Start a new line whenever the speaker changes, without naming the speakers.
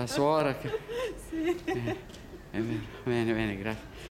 la suora che...
Sì.
È vero, bene, bene, grazie.